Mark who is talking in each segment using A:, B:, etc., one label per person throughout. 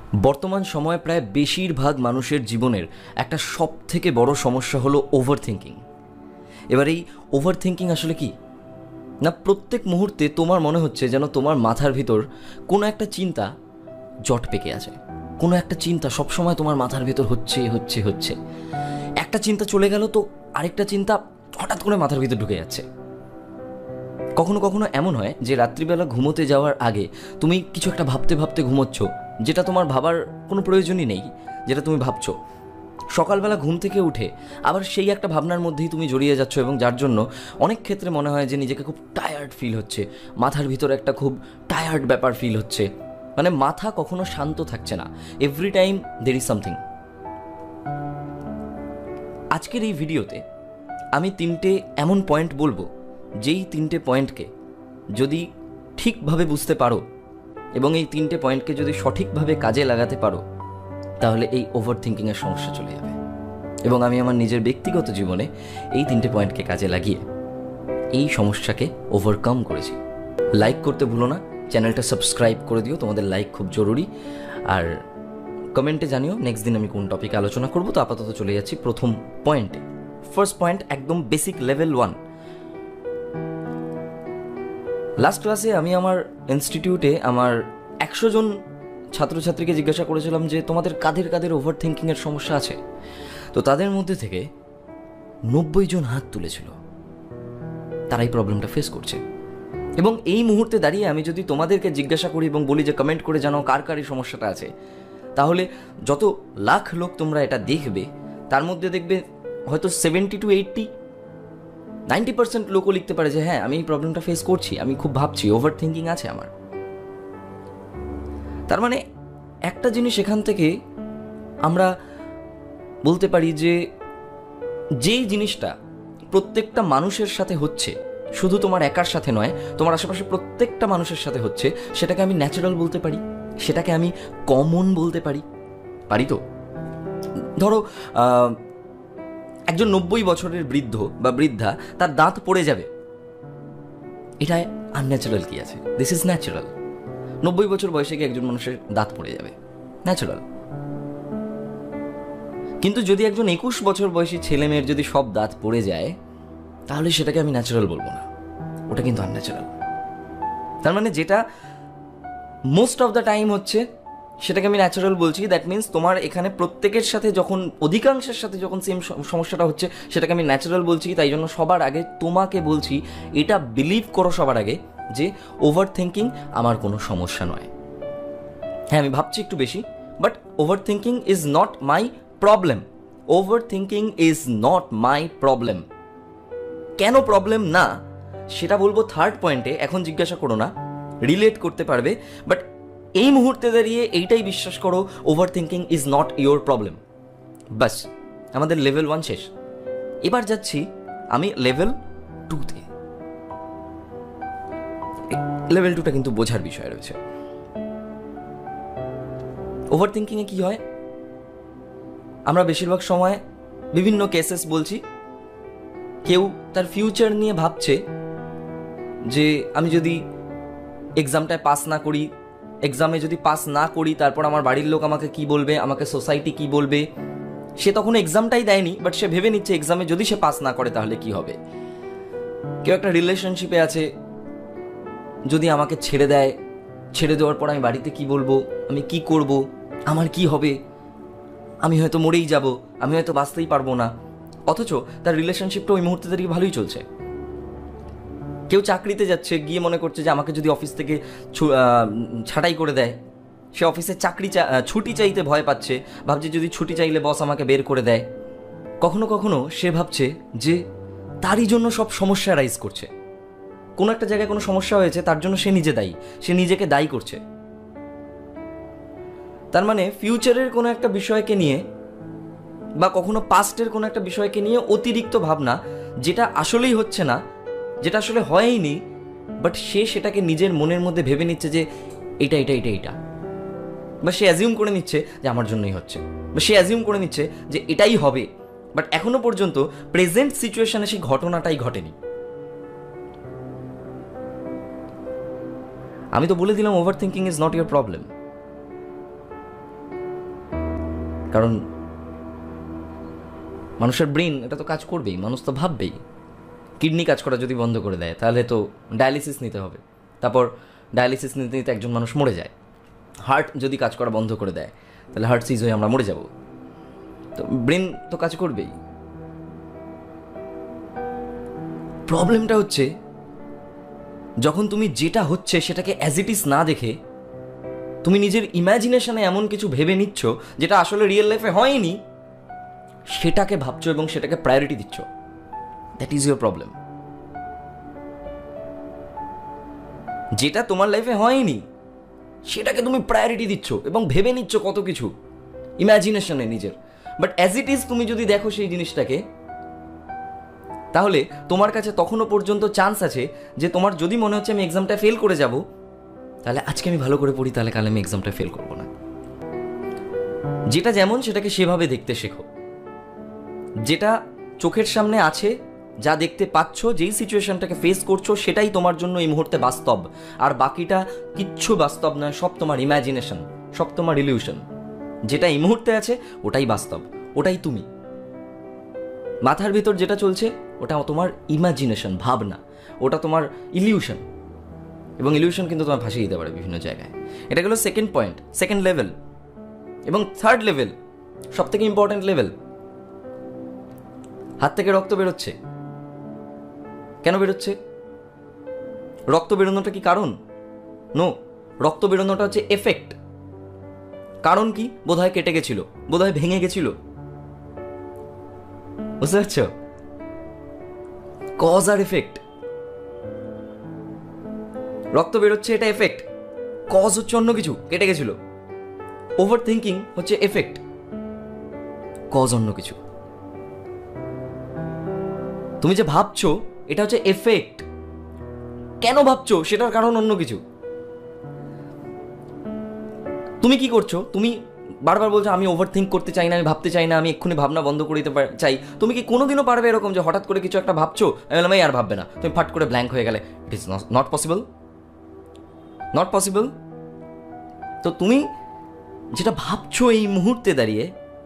A: বর্তমান সময়ে প্রায় বেশিরভাগ মানুষের জীবনের একটা সবথেকে বড় সমস্যা হলো ওভার থিঙ্কিং। এবার এই ওভার থিঙ্কিং আসলে কি না, প্রত্যেক মুহূর্তে তোমার মনে হচ্ছে যেন তোমার মাথার ভিতর কোনো একটা চিন্তা জট পেকে আছে, কোনো একটা চিন্তা সবসময় তোমার মাথার ভিতর হচ্ছে। একটা চিন্তা চলে গেল তো আরেকটা চিন্তা হঠাৎ করে মাথার ভিতর ঢুকে যাচ্ছে। কখনো কখনো এমন হয় যে রাত্রিবেলা ঘুমোতে যাওয়ার আগে তুমি কিছু একটা ভাবতে ভাবতে ঘুমোচ্ছ, যেটা তোমার ভাবার কোনো প্রয়োজনই নেই, যেটা তুমি ভাবছো। সকালবেলা ঘুম থেকে উঠে আবার সেই একটা ভাবনার মধ্যেই তুমি জড়িয়ে যাচ্ছ, এবং যার জন্য অনেক ক্ষেত্রে মনে হয় যে নিজেকে খুব টায়ার্ড ফিল হচ্ছে, মাথার ভিতরে একটা খুব টায়ার্ড ব্যাপার ফিল হচ্ছে, মানে মাথা কখনো শান্ত থাকছে না, every time there is something. আজকের এই ভিডিওতে আমি 3টে এমন পয়েন্ট বলবো, যেই 3টে পয়েন্টকে যদি ঠিকভাবে বুঝতে পারো এবং এই 3টে পয়েন্টকে যদি সঠিকভাবে কাজে লাগাতে পারো, তাহলে এই ওভার থিঙ্কিংয়ের সমস্যা চলে যাবে। এবং আমি আমার নিজের ব্যক্তিগত জীবনে এই 3টে পয়েন্টকে কাজে লাগিয়ে এই সমস্যাকে ওভারকাম করেছি। লাইক করতে ভুলো না, চ্যানেলটা সাবস্ক্রাইব করে দিও, তোমাদের লাইক খুব জরুরি। আর কমেন্টে জানিও নেক্সট দিন আমি কোন টপিকে আলোচনা করবো। তো আপাতত চলে যাচ্ছি প্রথম পয়েন্টে। ফার্স্ট পয়েন্ট, একদম বেসিক লেভেল 1। লাস্ট ক্লাসে আমি আমার ইনস্টিটিউটে আমার 100 জন ছাত্রছাত্রীকে জিজ্ঞাসা করেছিলাম যে তোমাদের কাদের কাদের ওভার থিঙ্কিংয়ের সমস্যা আছে। তো তাদের মধ্যে থেকে 90 জন হাত তুলেছিল, তারা এই প্রবলেমটা ফেস করছে। এবং এই মুহূর্তে দাঁড়িয়ে আমি যদি তোমাদেরকে জিজ্ঞাসা করি এবং বলি যে কমেন্ট করে জানাও কার কার এই সমস্যাটা আছে, তাহলে যত লাখ লোক তোমরা এটা দেখবে, তার মধ্যে দেখবে হয়তো 70 to 90% লোকও লিখতে পারে যে হ্যাঁ, আমি এই প্রবলেমটা ফেস করছি, আমি খুব ভাবছি, ওভার থিঙ্কিং আছে আমার। তার মানে একটা জিনিস এখান থেকে আমরা বলতে পারি যে যেই জিনিসটা প্রত্যেকটা মানুষের সাথে হচ্ছে, শুধু তোমার একার সাথে নয়, তোমার আশেপাশে প্রত্যেকটা মানুষের সাথে হচ্ছে, সেটাকে আমি ন্যাচারাল বলতে পারি, সেটাকে আমি কমন বলতে পারি। তো ধরো একজন 90 বছরের বৃদ্ধ বা বৃদ্ধা, তার দাঁত পড়ে যাবে, এটায় আনন্যাচারাল কি আছে? This is natural. 90 বছর বয়সে গিয়ে একজন মানুষের দাঁত পড়ে যাবে, ন্যাচারাল। কিন্তু যদি একজন 21 বছর বয়সী ছেলে মেয়ের যদি সব দাঁত পড়ে যায়, তাহলে সেটাকে আমি ন্যাচারাল বলবো না, ওটা কিন্তু আনন্যাচারাল। তার মানে যেটা মোস্ট অফ দ্য টাইম হচ্ছে, সেটাকে আমি ন্যাচারাল বলছি। দ্যাট মিনস তোমার এখানে প্রত্যেকের সাথে যখন, অধিকাংশের সাথে যখন সেম সমস্যাটা হচ্ছে, সেটাকে আমি ন্যাচারাল বলছি। তাই জন্য সবার আগে তোমাকে বলছি, এটা বিলিভ করো সবার আগে যে ওভার থিঙ্কিং আমার কোনো সমস্যা নয়। হ্যাঁ, আমি ভাবছি একটু বেশি, but overthinking is not my problem. Overthinking is not my problem. কেন প্রবলেম না সেটা বলবো থার্ড পয়েন্টে, এখন জিজ্ঞাসা করো না, রিলেট করতে পারবে। বাট এই মুহূর্তে দাঁড়িয়ে এইটাই বিশ্বাস করো, overthinking is not your problem. বাস, আমাদের লেভেল 1 শেষ। এবার যাচ্ছি আমি লেভেল 2তে। লেভেল 2টা কিন্তু বোঝার বিষয় রয়েছে। ওভার থিঙ্কিংয়ে কি হয়, আমরা বেশিরভাগ সময় বিভিন্ন কেসেস বলছি, কেউ তার ফিউচার নিয়ে ভাবছে যে আমি যদি এক্সামটায় পাস না করি, এক্সামে যদি পাস না করি, তারপর আমার বাড়ির লোক আমাকে কি বলবে, আমাকে সোসাইটি কি বলবে। সে তখন এক্সামটাই দেয়নি, বাট সে ভেবে নিচ্ছে এক্সামে যদি সে পাস না করে তাহলে কি হবে। কেউ একটা রিলেশনশিপে আছে, যদি আমাকে ছেড়ে দেয়, ছেড়ে দেওয়ার পর আমি বাড়িতে কি বলবো, আমি কি করব, আমার কি হবে, আমি হয়তো মরেই যাব, আমি হয়তো বাঁচতেই পারবো না। অথচ তার রিলেশনশিপটা ওই মুহূর্তে দাঁড়িয়ে ভালোই চলছে। কেউ চাকরিতে যাচ্ছে, গিয়ে মনে করছে যে আমাকে যদি অফিস থেকে ছাঁটাই করে দেয়, সে অফিসে ছুটি চাইতে ভয় পাচ্ছে, ভাবছে যদি ছুটি চাইলে বস আমাকে বের করে দেয়। কখনো কখনো সে ভাবছে যে তারই জন্য সব সমস্যা রাইজ করছে, কোনো একটা জায়গায় কোনো সমস্যা হয়েছে, তার জন্য সে নিজে দায়ী, সে নিজেকে দায়ী করছে। তার মানে ফিউচারের কোনো একটা বিষয়কে নিয়ে বা কখনো পাস্টের কোনো একটা বিষয়কে নিয়ে অতিরিক্ত ভাবনা, যেটা আসলেই হচ্ছে না, যেটা আসলে হয়ইনি, বাট সে সেটাকে নিজের মনের মধ্যে ভেবে নিচ্ছে যে এটা, বা সে অ্যাজিউম করে নিচ্ছে যে আমার জন্যই হচ্ছে, বা সে অ্যাজিউম করে নিচ্ছে যে এটাই হবে, বাট এখনো পর্যন্ত প্রেজেন্ট সিচুয়েশনে সেই ঘটনাটাই ঘটেনি। আমি তো বলে দিলাম overthinking is not your problem. কারণ মানুষের ব্রেন এটা তো কাজ করবেই, মানুষ তো ভাববেই। কিডনি কাজ করা যদি বন্ধ করে দেয় তাহলে তো ডায়ালিসিস নিতে হবে, তারপর ডায়ালিসিস নিতে নিতে একজন মানুষ মরে যায়। হার্ট যদি কাজ করা বন্ধ করে দেয় তাহলে হার্ট সিজ হয়ে আমরা মরে যাব। তো ব্রেন তো কাজ করবেই। প্রবলেমটা হচ্ছে যখন তুমি যেটা হচ্ছে সেটাকে অ্যাজ ইট ইজ না দেখে তুমি নিজের ইমাজিনেশনে এমন কিছু ভেবে নিচ্ছ যেটা আসলে রিয়েল লাইফে হয়নি, সেটাকে ভাবছো এবং সেটাকে প্রায়োরিটি দিচ্ছ। That is your problem. যেটা তোমার লাইফে হয়নি সেটাকে তুমি প্রায়োরিটি দিচ্ছ এবং ভেবে নিচ্ছ কত কিছু ইমাজিনেশনে নিজের। বাট অ্যাজ ইট ইজ তুমি যদি দেখো সেই জিনিসটাকে, তাহলে তোমার কাছে তখনও পর্যন্ত চান্স আছে যে তোমার যদি মনে হচ্ছে আমি এক্সামটা ফেল করে যাব, তাহলে আজকে আমি ভালো করে পড়ি, তাহলে কাল আমি এক্সামটা ফেল করবো না। যেটা যেমন সেটাকে সেভাবে দেখতে শেখো। যেটা চোখের সামনে আছে, যা দেখতে পাচ্ছ, যেই সিচুয়েশনটাকে ফেস করছো সেটাই তোমার জন্য এই মুহূর্তে বাস্তব, আর বাকিটা কিচ্ছু বাস্তব নয়, সব তোমার ইমাজিনেশন, সব তোমার ইলিউশন। যেটা এই মুহূর্তে আছে ওটাই বাস্তব, ওটাই তুমি। মাথার ভিতর যেটা চলছে ওটা তোমার ইমাজিনেশন, ভাবনা, ওটা তোমার ইলিউশন, এবং ইলিউশন কিন্তু তোমার ফাঁসিয়ে দিতে পারে বিভিন্ন জায়গায়। এটা গেল সেকেন্ড পয়েন্ট, সেকেন্ড লেভেল। এবং থার্ড লেভেল, সব থেকে ইম্পর্টেন্ট লেভেল, হাত থেকে রক্ত বেরোচ্ছে। কেন বেরোচ্ছে? রক্ত বেরোনোটা কি কারণ? নো, রক্ত বেরোনোটা হচ্ছে এফেক্ট। কারণ কি? বোধহয় কেটে গেছিল, বোধহয় ভেঙে গেছিল। বুঝতে পারছ? কজ আর এফেক্ট। রক্ত বেরোচ্ছে এটা এফেক্ট, কজ হচ্ছে অন্য কিছু, কেটে গেছিল। ওভার থিঙ্কিং হচ্ছে এফেক্ট, কজ অন্য কিছু। তুমি যে ভাবছো এটা হচ্ছে এফেক্ট, কেন ভাবছো সেটার কারণ অন্য কিছু। তুমি কি করছো? তুমি বারবার বলছো আমি ওভার থিঙ্ক করতে চাই না, আমি ভাবতে চাই না, আমি এক্ষুনি ভাবনা বন্ধ করে দিতে চাই। তুমি কি কোনোদিনও পারবে এরকম যে হঠাৎ করে কিছু একটা ভাবছো, আমি বললাম এই আর ভাববে না, তুমি ফাট করে ব্ল্যাঙ্ক হয়ে গেলে? It is not possible, not possible. তো তুমি যেটা ভাবছো এই মুহূর্তে দাঁড়িয়ে,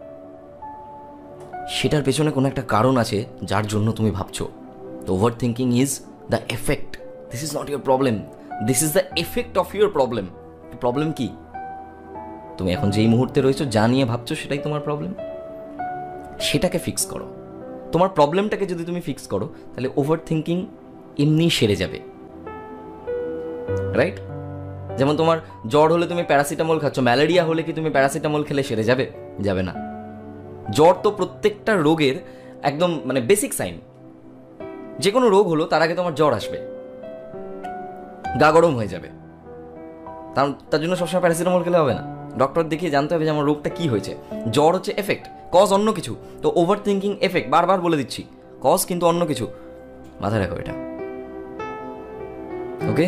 A: সেটার পেছনে কোনো একটা কারণ আছে যার জন্য তুমি ভাবছো। তো overthinking is the effect, this is not your problem, this is the effect of your problem. Problem কি? তুমি এখন যেই মুহূর্তে রয়েছো, যা নিয়ে ভাবছো সেটাই তোমার প্রবলেম। সেটাকে ফিক্স করো। তোমার প্রবলেমটাকে যদি তুমি ফিক্স করো তাহলে ওভার থিঙ্কিং এমনি সেরে যাবে, রাইট? যেমন তোমার জ্বর হলে তুমি প্যারাসিটামল খাচ্ছ, ম্যালেরিয়া হলে কি তুমি প্যারাসিটামল খেলে সেরে যাবে? যাবে না। জ্বর তো প্রত্যেকটা রোগের একদম মানে বেসিক সাইন। যে কোনো রোগ হলো তার আগে তোমার জ্বর আসবে, গা গরম হয়ে যাবে, তার জন্য সবসময় প্যারাসিটামল খেলে হবে না। ডক্টর দেখিয়ে জানতে হবে যে আমার রোগটা কি হয়েছে। জ্বর হচ্ছে এফেক্ট, কজ অন্য কিছু। তো ওভার থিঙ্কিং এফেক্ট, বারবার বলে দিচ্ছি, কজ কিন্তু অন্য কিছু। মাথায় রাখো এটা, ওকে?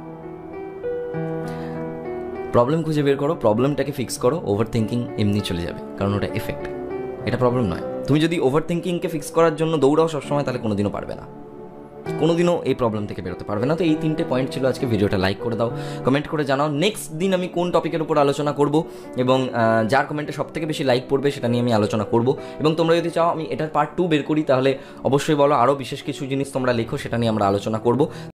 A: প্রবলেম খুঁজে বের করো, প্রবলেমটাকে ফিক্স করো, ওভার থিঙ্কিং এমনি চলে যাবে, কারণ ওটা এফেক্ট, এটা প্রবলেম নয়। তুমি যদি ওভার থিঙ্কিংকে ফিক্স করার জন্য দৌড়াও সবসময়, তাহলে কোনোদিনও পারবে না, কোনোদিনও এই প্রবলেম থেকে বেরোতে পারবে না। তো এই 3টে পয়েন্ট ছিল আজকে। ভিডিওটা লাইক করে দাও, কমেন্ট করে জানাও নেক্সট দিন আমি কোন টপিকের উপর আলোচনা করব, এবং যার কমেন্টে সব থেকে বেশি লাইক পড়বে সেটা নিয়ে আমি আলোচনা করব। এবং তোমরা যদি চাও আমি এটার পার্ট 2 বের করি, তাহলে অবশ্যই বলো, আরও বিশেষ কিছু জিনিস তোমরা লেখো, সেটা নিয়ে আমরা আলোচনা করব।